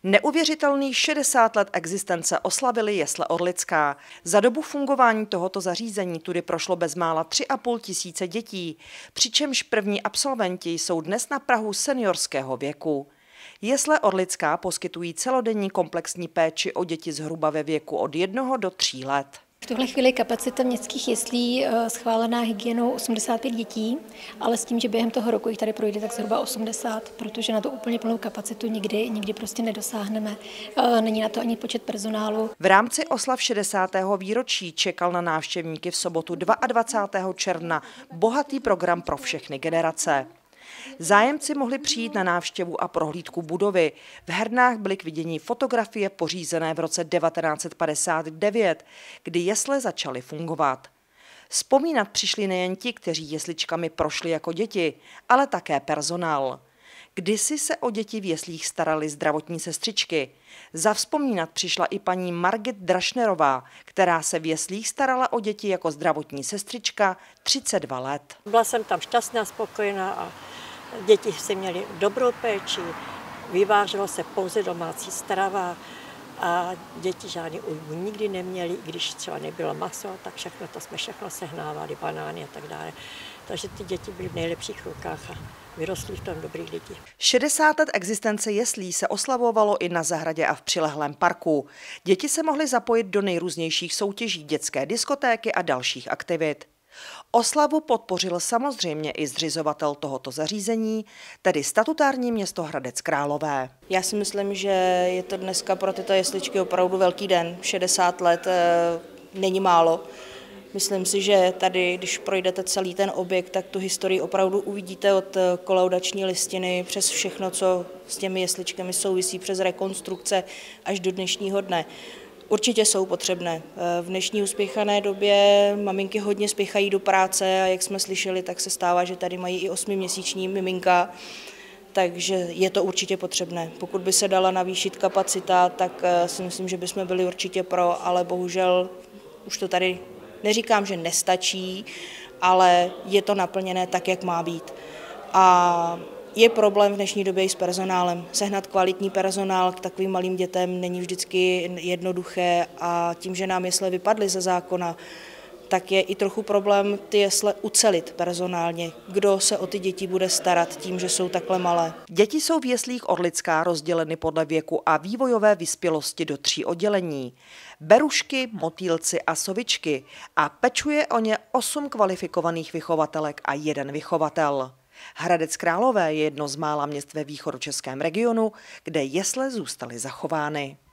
Neuvěřitelných 60 let existence oslavili jesle Orlická. Za dobu fungování tohoto zařízení tudy prošlo bezmála 3,5 tisíce dětí, přičemž první absolventi jsou dnes na prahu seniorského věku. Jesle Orlická poskytují celodenní komplexní péči o děti zhruba ve věku od 1 do 3 let. V tuhle chvíli kapacita městských jeslí schválená hygienou 85 dětí, ale s tím, že během toho roku jich tady projde tak zhruba 80, protože na to úplně plnou kapacitu nikdy prostě nedosáhneme. Není na to ani počet personálu. V rámci oslav 60. výročí čekal na návštěvníky v sobotu 22. června bohatý program pro všechny generace. Zájemci mohli přijít na návštěvu a prohlídku budovy. V hernách byly k vidění fotografie pořízené v roce 1959, kdy jesle začaly fungovat. Vzpomínat přišli nejen ti, kteří jesličkami prošli jako děti, ale také personál. Kdysi se o děti v jeslích staraly zdravotní sestřičky. Zavzpomínat přišla i paní Margit Drašnerová, která se v jeslích starala o děti jako zdravotní sestřička 32 let. Byla jsem tam šťastná, spokojená a děti si měly dobrou péči, vyváželo se pouze domácí strava a děti žádný újmu nikdy neměly, i když třeba nebylo maso, tak všechno sehnávali, banány a tak dále. Takže ty děti byly v nejlepších rukách a vyrostly v tom dobrých lidí. 60 let existence jeslí se oslavovalo i na zahradě a v přilehlém parku. Děti se mohly zapojit do nejrůznějších soutěží, dětské diskotéky a dalších aktivit. Oslavu podpořil samozřejmě i zřizovatel tohoto zařízení, tedy statutární město Hradec Králové. Já si myslím, že je to dneska pro tyto jesličky opravdu velký den. 60 let není málo. Myslím si, že tady, když projdete celý ten objekt, tak tu historii opravdu uvidíte od kolaudační listiny přes všechno, co s těmi jesličkami souvisí, přes rekonstrukce až do dnešního dne. Určitě jsou potřebné. V dnešní uspěchané době maminky hodně spěchají do práce a jak jsme slyšeli, tak se stává, že tady mají i 8měsíční miminka, takže je to určitě potřebné. Pokud by se dala navýšit kapacita, tak si myslím, že bychom byli určitě pro, ale bohužel už to tady neříkám, že nestačí, ale je to naplněné tak, jak má být. A je problém v dnešní době i s personálem. Sehnat kvalitní personál k takovým malým dětem není vždycky jednoduché a tím, že nám jesle vypadly ze zákona, tak je i trochu problém ty jesle ucelit personálně. Kdo se o ty děti bude starat tím, že jsou takhle malé? Děti jsou v jeslích Orlická rozděleny podle věku a vývojové vyspělosti do 3 oddělení. Berušky, motýlci a sovičky a pečuje o ně 8 kvalifikovaných vychovatelek a 1 vychovatel. Hradec Králové je jedno z mála měst ve východočeském regionu, kde jesle zůstaly zachovány.